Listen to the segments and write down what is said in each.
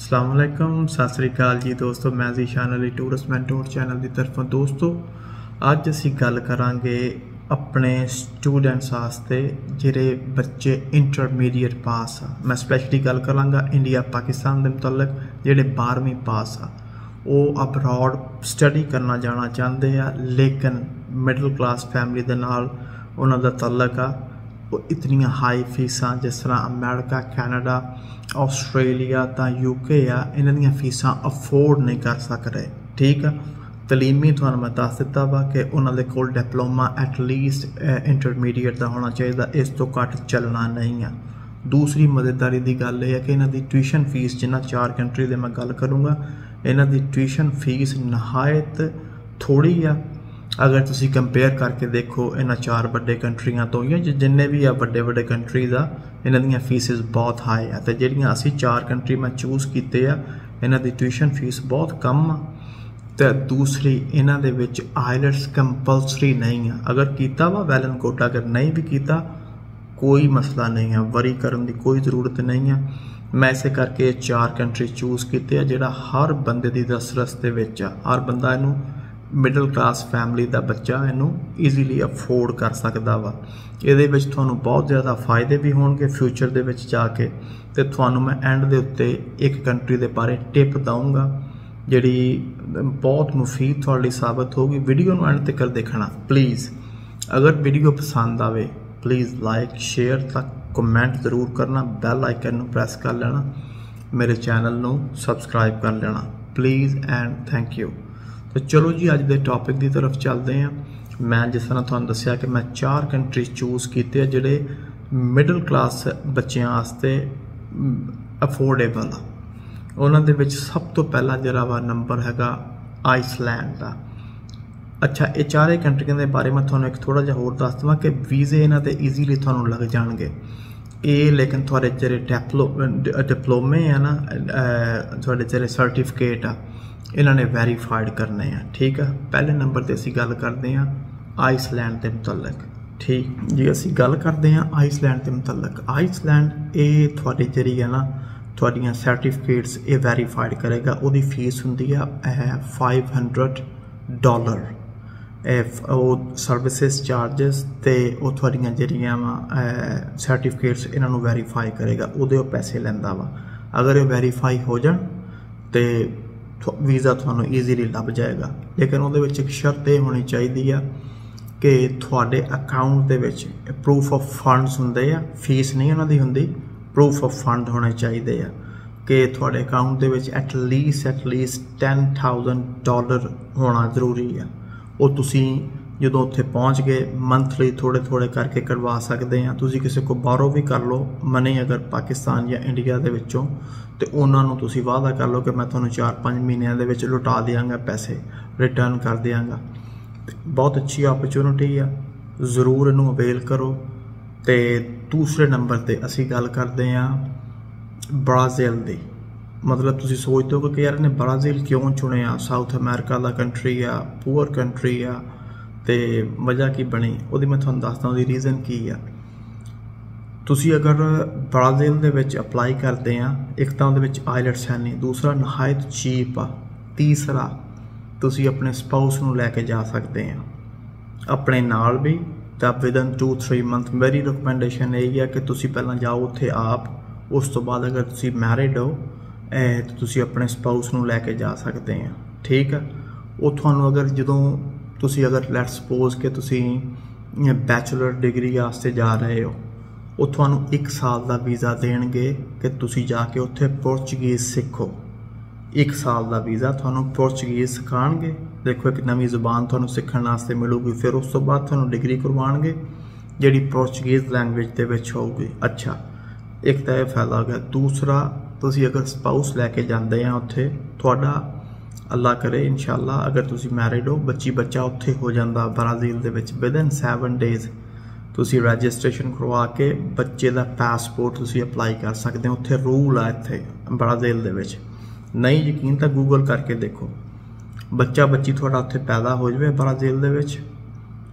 अस्सलाम वालेकुम सत श्री अकाल जी दोस्तों, मैं Zeeshan Ali tourist mentor channel की तरफों। दोस्तों अज असी गल करांगे अपने स्टूडेंट्स वास्ते जिहड़े बच्चे इंटरमीडिएट पास आ। मैं स्पैशली गल करांगा इंडिया पाकिस्तान के मुतलक जिहड़े 12वीं पास आ, वो अब्रॉड स्टडी करना जाना चाहते हैं, लेकिन मिडल क्लास फैमिली दे नाल उन्हां दा तल्लक आ। इतनी हाई फीसां जिस तरह अमेरिका, कैनेडा, आस्ट्रेलिया तो यूके आ, इन्हां दी फीसां अफोर्ड नहीं कर सकते। ठीक है, तलीमी तुहानूं मैं दस दिता वा कि उन्होंने कोल डिप्लोमा एटलीस्ट इंटरमीडिएट का होना चाहिए, इस तो घट चलना नहीं है। दूसरी मज़ेदारी की गल यह है कि इन्हां दी ट्यूशन फीस जिन्हां 4 कंट्री की मैं गल करूँगा, इन्हां दी ट्यूशन फीस नहायत थोड़ी आ। अगर तुसी कंपेयर करके देखो इन्हां 4 वड्डे कंट्रियां तो या जिन्ने भी आ वड्डे वड्डे कंट्रीज़ आ, इन्हां दी फीसिस बहुत हाई आ। तो जिहड़ियां असी 4 कंट्री मैं चूज़ कीते आ, इन्हां दी ट्यूशन फीस बहुत कम आ। तो दूसरी इन्हां दे विच आइलट्स कंपलसरी नहीं है। अगर कीता वा वैल एंड गुड, अगर नहीं भी कीता कोई मसला नहीं है, वरी करने की कोई ज़रूरत नहीं है। मैं इसे करके 4 कंट्री चूज़ कीते आ जिहड़ा हर बंदे दी दसरस दे विच आ। हर बंदा इनू मिडल क्लास फैमिली का बच्चा इनू ईजीली अफोर्ड कर सकता वा। ये बहुत ज़्यादा फायदे भी होंगे फ्यूचर दे विच जाके। तो थानू मैं एंड दे उत्ते एक कंट्री के बारे टिप दूँगा जिहड़ी बहुत मुफीद तुहाडे लई साबित होगी। वीडियो नूं एंड तक देखना प्लीज़। अगर वीडियो पसंद आवे प्लीज़ लाइक शेयर तक कमेंट ज़रूर करना, बैल आइकन नूं प्रेस कर लेना, मेरे चैनल नूं सबसक्राइब कर लेना प्लीज़ एंड थैंक यू। तो चलो जी अज के टॉपिक की तरफ चलते हैं। मैं जिस तरह तुहानूं दस्सिया कि मैं 4 कंट्री चूज़ कीते जिहड़े मिडल क्लास बच्चों वास्ते अफोर्डेबल आ। उन्हां दे विच सब तो पहला जिहड़ा वा नंबर हैगा आइसलैंड का। अच्छा, ये 4 कंट्रियों के बारे में तुहानूं एक थोड़ा जिहा होर दस देवां कि वीज़े इन्हां दे ईजीली तुहानूं लग जाणगे। ये लेकिन थोड़े जिहड़े डिप्लोमे है ना, थोड़े जिहड़े सर्टिफिकेट आ, इन्होंने वेरीफाइड करने हैं। ठीक है, पहले नंबर पर असी गल करते हैं आइसलैंड के मुतलक। ठीक जी, असी गल करते हैं आइसलैंड के मुतलक। आइसलैंड ये थोड़ी जी है ना, थोड़ियाँ सर्टिफिकेट्स ये वेरीफाइड करेगा। उसकी फीस होंगी है $500। वो सर्विसिज चार्जिस तो वो थोड़ियाँ जड़ियाँ वा सर्टिफिकेट्स इन्हों वेरीफाई करेगा, वो पैसे लेंदा वा। अगर ये वेरीफाई हो जाए तो वीज़ा थानू ईजीली लभ जाएगा। लेकिन वो एक शर्त यह होनी चाहिए कि थोड़े अकाउंट दे विच प्रूफ ऑफ फंड्स होंदे आ, फीस नहीं उन्होंने होंदी, प्रूफ ऑफ फंड होने चाहिए कि थोड़े अकाउंट दे विच एटलीस्ट $10,000 होना जरूरी है। वो तुसी जो उत्थे पहुँच गए मंथली थोड़े थोड़े करके करवा सकते हैं। तुसी किसी को बाहरों भी कर लो मनी, अगर पाकिस्तान या इंडिया के विचों, तो उन्होंने तुसी वादा कर लो कि मैं तुहानूं 4-5 महीनों के विच लुटा देंगा, पैसे रिटर्न कर देंगा। बहुत अच्छी अपॉर्चुनिटी है, जरूर इनू अवेल करो। तो दूसरे नंबर पर असी गल करते हैं ब्राज़ील की। मतलब तुसी सोचते हो कि यार इन्हें ब्राज़ील क्यों चुनिया, साउथ अमेरिका का कंट्री आ, पुअर कंट्री आ, तो वजह की बनी, वो मैं तुहानूं दसदा उसदी रीज़न की है। तुसी अगर ब्राज़ील दे विच अप्लाई करते हैं, एक तो उहदे विच आइलट्स है नहीं, दूसरा नहायत चीप आ, तीसरा तुसी अपने स्पाउस नूं लैके जा सकते हैं अपने नाल भी। तो विदन 2-3 मंथ मेरी रिकमेंडेशन यही है कि तुसी पहला जाओ उत्थे आप, उस तो बाद अगर तुसी मैरिड हो तो तुसी अपने स्पाउस नूं लैके जा सकते हैं। ठीक है, वो तुहानूं अगर जदों तुसी अगर लेट सपोज कि तुसी बैचलर डिग्री वास्ते जा रहे हो, वो तुहानूं 1 साल का वीज़ा देणगे कि तुसी जाके उत्थे पोर्चुगीज़ सीखो। 1 साल का वीज़ा तुहानूं पोर्चुगीज़ सिखाणगे। देखो एक नवी जुबान तुहानूं सीखण वास्ते मिलूगी, फिर उस तो बाद तुहानूं डिग्री करवाणगे जिहड़ी पोर्चुगीज़ लैंग्वेज दे विच होगी। अच्छा, एक तो यह फायदा हो गया। दूसरा, तुसी अगर स्पाउस लैके जाते हैं उत्थे, तुहाडा अल्लाह करे इंशाअल्लाह अगर तुसी मैरिड हो, बच्चा उत्थे हो जाता ब्राज़ील दे विच विदिन 7 डेज़। तुसी रजिस्ट्रेशन करवा के बच्चे का पासपोर्ट तुसी अप्लाई कर सकते हो। उत्थे रूल है इत्थे ब्राज़ील दे विच, नहीं यकीन तो गूगल करके देखो। बच्ची थोड़ा उत्थे पैदा हो जाए ब्राज़ील दे विच,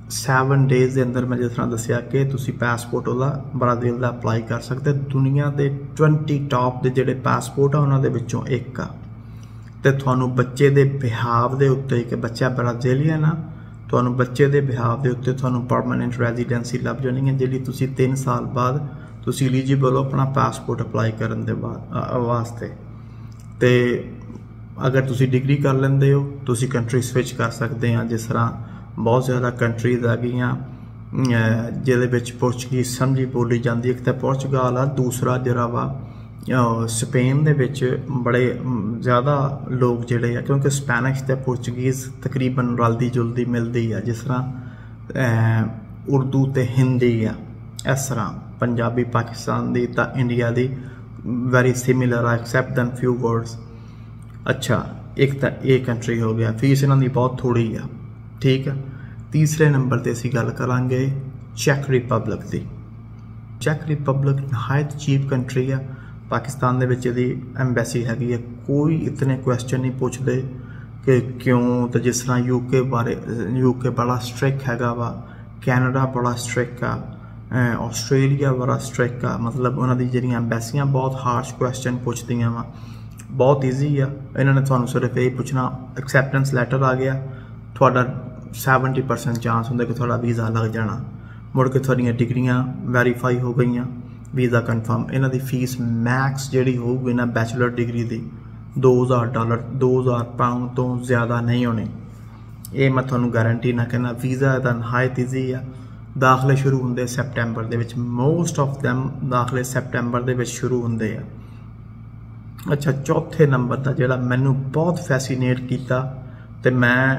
7 डेज़ के अंदर मैं जिस तरह दसिया कि तुसी पासपोर्ट ਉਹਦਾ ਬ੍ਰਾਜ਼ੀਲ ਦਾ ਅਪਲਾਈ ਕਰ ਸਕਦੇ। ਦੁਨੀਆ ਦੇ 20 ਟਾਪ ਦੇ ਜਿਹੜੇ ਪਾਸਪੋਰਟ ਆ ਉਹਨਾਂ ਦੇ ਵਿੱਚੋਂ ਇੱਕ ਆ। ਤੇ ਤੁਹਾਨੂੰ ਬੱਚੇ ਦੇ ਬਿਹਾਵ ਦੇ ਉੱਤੇ ਕਿ ਬੱਚਾ ਬ੍ਰਾਜ਼ੀਲੀਅਨ ਆ, ਤੁਹਾਨੂੰ ਬੱਚੇ ਦੇ ਬਿਹਾਵ ਦੇ ਉੱਤੇ ਤੁਹਾਨੂੰ ਪਰਮਾਨੈਂਟ ਰੈਜ਼ੀਡੈਂਸੀ ਲੱਭ ਜਾਣੀ ਹੈ, ਜਿਹੜੀ ਤੁਸੀਂ 3 ਸਾਲ ਬਾਅਦ ਤੁਸੀਂ ਐਲੀਜੀਬਲ ਹੋ ਆਪਣਾ ਪਾਸਪੋਰਟ ਅਪਲਾਈ ਕਰਨ ਦੇ ਵਾਸਤੇ। ਤੇ अगर तुसी डिग्री कर लेंदे हो तुसी कंट्री स्विच कर सकते हैं। जिस तरह बहुत ज़्यादा कंट्रीज आ गई जिहदे विच पोर्चुगीज़ समझी बोली जाती है। एक तो पोर्चुगाल आ, दूसरा जरा वा स्पेन दे विच बड़े ज़्यादा लोग जिहड़े आ, क्योंकि स्पैनिश ते पोर्चुगीज़ तकरीबन रलदी जुलदी मिलदी है। जिस तरह उर्दू ते हिंदी आ, इस तरह पंजाबी पाकिस्तान दी तां इंडिया दी वेरी सिमिलर आ एक्सैप्ट दैन फ्यू वर्ड्स। अच्छा, एक तो ये कंट्री हो गया, फीस इन्हों की बहुत थोड़ी आ, ठीक है। तीसरे नंबर पर असी गल करांगे चैक रिपब्लिक की। चैक रिपब्लिक नहायत चीप कंट्री आ। पाकिस्तान दे विच इहदी एम्बेसी हैगी है, कोई इतने क्वेश्चन नहीं पूछते कि क्यों। तो जिस तरह यूके बारे यूके बड़ा स्ट्रिक्ट हैगा वा, कैनेडा बड़ा स्ट्रिक्ट आ, आस्ट्रेलिया बड़ा स्ट्रिक्ट आ। मतलब उन्होंने जिहड़ियां एम्बेसियां बहुत हार्श क्वेश्चन पुछदियां वा। बहुत ईजी आ, इन्होंने थानू सिर्फ यही पूछना एक्सैप्टेंस लैटर आ गया, थोड़ा 70% चांस होंगे कि थोड़ा वीज़ा लग जाना। मुड़ के थोड़ियां डिग्रियां वैरीफाई हो गई, वीज़ा कन्फर्म। इन्हों की फीस मैक्स जी होगी ना बैचलर डिग्री की $2000 $2000 तो ज़्यादा नहीं होनी। ये मैं थोनू गारंटी ना कहना। वीज़ा का नहायत ईजी आ। दाखले शुरू होंगे सैप्टेंबर के, मोस्ट ऑफ दैम दाखले सैप्टेंबर के शुरू होंगे। अच्छा, चौथे नंबर का जोड़ा मैनू बहुत फैसीनेट किया तो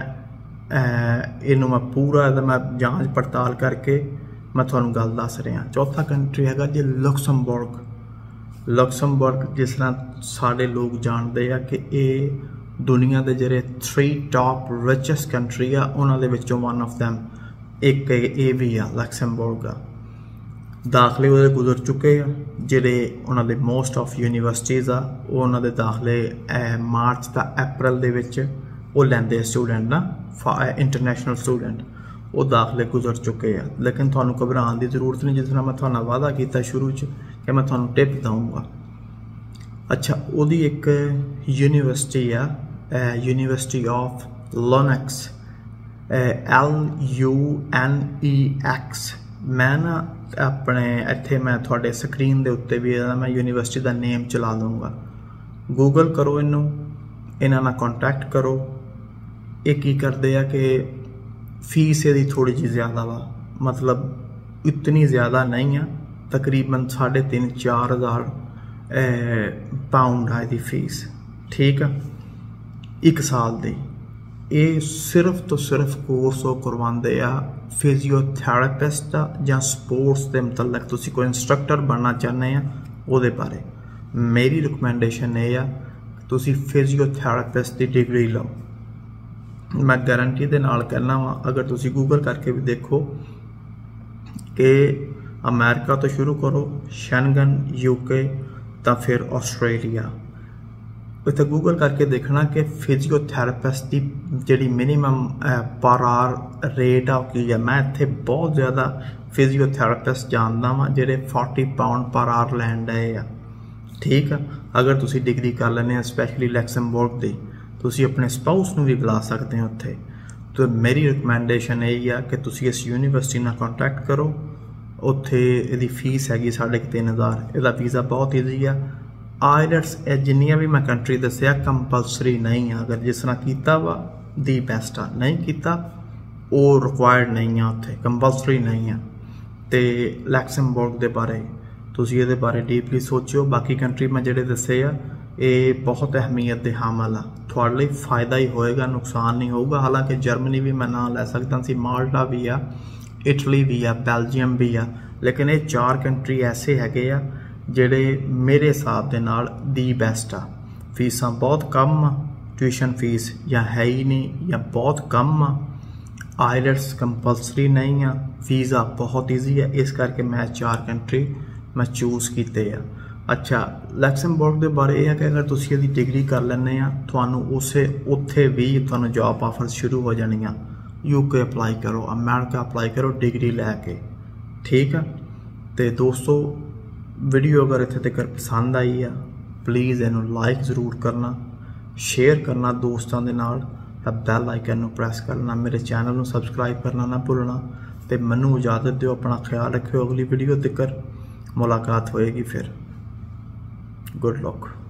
मैं पूरा मैं जांच पड़ताल करके मैं थोनू गल दस रहा। चौथा कंट्री है जी लक्समबर्ग। लक्समबर्ग जिस तरह सारे लोग जानते हैं कि ये दुनिया के जोड़े 3 टॉप रिचेस्ट कंट्री आ, उन्होंने वन ऑफ दैम एक ये भी आ लक्समबर्ग आ। दाखले वो गुजर चुके हैं जिहड़े उन्होंने मोस्ट ऑफ यूनीवर्सिटीज़ आ, उन्होंने दाखले मार्च तो अप्रैल दे विच वो लैंदे स्टूडेंट ना, इंटरनेशनल स्टूडेंट वो दाखले गुजर चुके हैं। लेकिन थानू घबराने की जरूरत नहीं, जिस तरह मैं थानू वादा किया शुरू कि मैं थानू टिप दूँगा। अच्छा, वो एक यूनीवर्सिटी आ, यूनीवर्सिटी ऑफ लॉनेक्स, LUNEX। मैं ना अपने इत्थे मैं थोड़े स्क्रीन के उत्ते भी मैं यूनीवर्सिटी का नेम चला दूँगा। गूगल करो, इन्हों नाल कॉन्टैक्ट करो। ये की करते हैं कि फीस ये थोड़ी जी ज़्यादा वा, मतलब इतनी ज़्यादा नहीं है, तकरीबन 3500-4000 £4 है फीस, ठीक है, 1 साल की। ये सिर्फ तो सिर्फ कोर्स वो करवाते आ फिजियोथेरेपिस्ट या स्पोर्ट्स के मतलब तुसी कोई इंस्ट्रक्टर बनना चाहते हैं वो बारे मेरी रिकमेंडेशन ये आ तुसी फिजियोथेरेपिस्ट की डिग्री लो। मैं गारंटी के नाल कहना वा, अगर तुसी गूगल करके भी देखो कि अमेरिका तो शुरू करो, शेंगन, यूके, तो फिर आस्ट्रेलिया। इतना गूगल करके देखना कि फिजियोथेरेपिस्ट की जी मिनीमम पर आवर रेट आ की है। मैं इतने बहुत ज़्यादा फिजियोथेरेपिस्ट जानता वा जेडे £40 पर आवर लैन डे आ, ठीक है। अगर तुसी डिग्री कर लेने स्पैशली लक्समबर्ग की, तुसी अपने स्पाउस नूं भी बुला सकते हो उत्थे। तो मेरी रिकमेंडेशन यही है कि तुसी इस यूनीवर्सिटी नाल कॉन्टैक्ट करो। उत्थे इहदी फीस हैगी 3500। इहदा वीज़ा बहुत ईजी आ। आईलैट्स जिन्नियां भी मैं कंट्री दसिया कंपलसरी नहीं है। अगर जिस तरह किया वा दी बेस्ट आ, नहीं किया वो रिक्वायर्ड नहीं है, उत्थे कंपलसरी नहीं है। तो लक्समबर्ग के बारे तुसी ये बारे डीपली सोचो। बाकी कंट्री मैं जेडे दसे आ ये बहुत अहमियत के हामल आ, थोड़े लिए फायदा ही होएगा, नुकसान नहीं होगा। हालांकि जर्मनी भी मैं नाम लै सकता सी, माल्टा भी आ, इटली भी आ, बेल्जियम भी आ, लेकिन ये 4 कंट्री ऐसे हैगे आ जेडे मेरे हिसाब के नाल दी बेस्ट आ। फीसां बहुत कम आ, ट्यूशन फीस या है ही नहीं या बहुत कम आ, आईलैट्स कंपलसरी नहीं आ, वीज़ा बहुत ईजी है। इस करके मैं 4 कंट्री मैं चूज़ किते आ। अच्छा, लक्समबर्ग के बारे यह है कि अगर तुसी इहदी डिग्री कर लैंदे आ, तुहानूं उसे उत्थे भी तुहानूं जॉब ऑफर शुरू हो जानियां यूके अप्लाई करो, अमेरिका अप्लाई करो डिग्री लैके, ठीक है। तो दोस्तों वीडियो अगर इत्थे तक पसंद आई है प्लीज़ इनू लाइक ज़रूर करना, शेयर करना दोस्तों के नाल, बैल आइकन नू प्रेस करना, मेरे चैनल नू सबसक्राइब करना ना भुलना। तो मैनू इजाज़त दो, अपना ख्याल रखियो, अगली वीडियो तक मुलाकात होएगी फिर। Good luck.